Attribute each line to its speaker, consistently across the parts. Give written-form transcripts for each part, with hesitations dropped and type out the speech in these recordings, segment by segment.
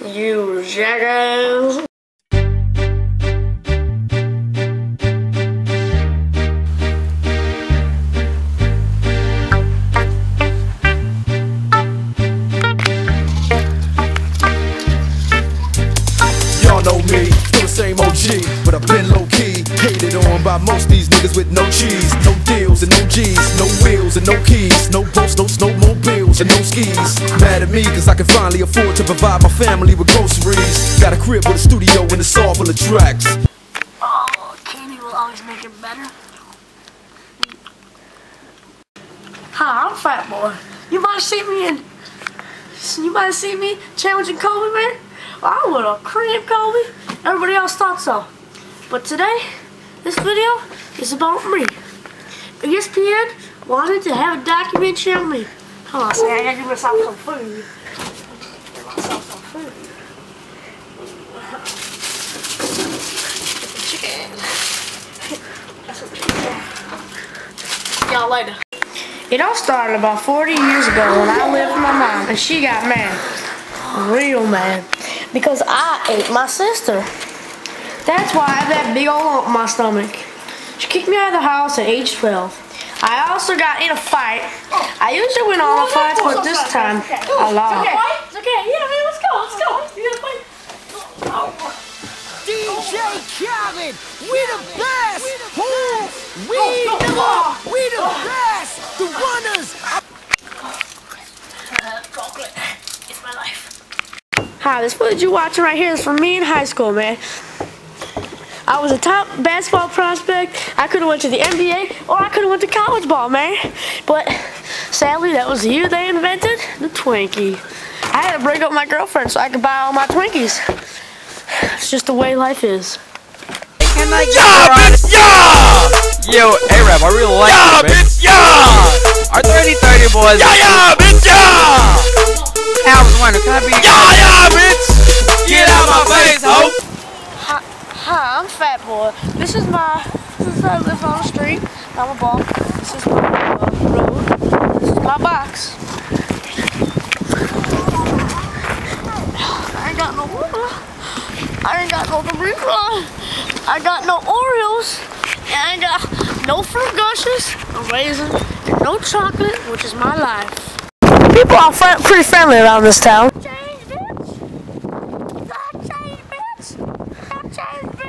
Speaker 1: You jackass.
Speaker 2: Y'all know me, still the same OG, but I've been low-key, hated on by most these niggas with no cheese, no deals and no G's, no wheels and no keys, no boats, no snowmobiles and no skis. Mad at me cause I can finally afford to provide my family with groceries. Got a crib with a studio and it's all full of tracks.
Speaker 1: Oh, candy will always make it better. Hi, I'm Fat Boy. You might see me challenging Kobe, man. Well, I would have creamed Kobe. Everybody else thought so. But today, this video is about me. ESPN wanted to have a documentary on me. Hold on a second, I gotta give myself some food. Give myself some food. Chicken. Y'all later. It all started about 40 years ago when I lived with my mom and she got mad. Real mad. Because I ate my sister. That's why I have that big old lump in my stomach. She kicked me out of the house at age 12. I also got in a fight. I usually win all the fights, but this time I lost. It's okay. Yeah, man, let's go. You gotta fight.
Speaker 3: DJ Khaled, we the best. We the best. The runners.
Speaker 1: Chocolate. It's my life. Hi, this footage you're watching right here is from me in high school, man. I was a top basketball prospect. I could have went to the NBA or I could have went to college ball, man. But sadly, that was the year they invented the Twinkie. I had to break up with my girlfriend so I could buy all my Twinkies. It's just the way life is.
Speaker 4: Yeah, bitch, yeah! Yo, A-Rap, I really like you, bitch. Yeah! Are there any 30 boys? Yeah, bitch, yeah! I was wondering, can I be? Yeah, bitch! Get out my face, ho!
Speaker 1: Hi, I'm Fat Boy. This is I live on the street. I'm a ball. This is my road. This is my box. I ain't got no water. I ain't got no Doritos. I got no Oreos. And I ain't got no fruit gushes, no raisins, and no chocolate, which is my life. People are pretty friendly around this town. Change, bitch! Stop change, bitch! Stop change, bitch!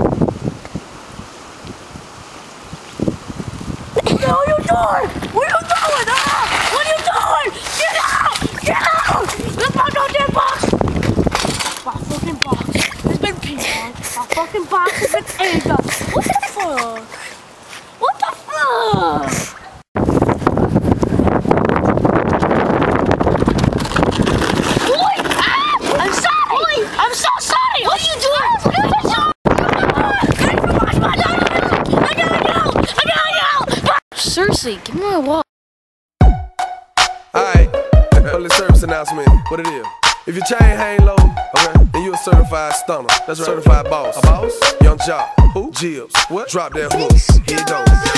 Speaker 1: What are you doing? What are you doing? What are you doing? Get out! Get out! Look my goddamn box! My fucking box has been peed on. My fucking box has been egged up. What the fuck? What the fuck? I'm so sorry! What are you doing? I gotta go! Seriously, give me my wallet.
Speaker 2: Alright, public service announcement. What it is? If your chain hang low, okay, then you a certified stunner. That's right. Certified boss. A boss? Young Jock. Who? Jibs. What? Drop that hook. Here it goes.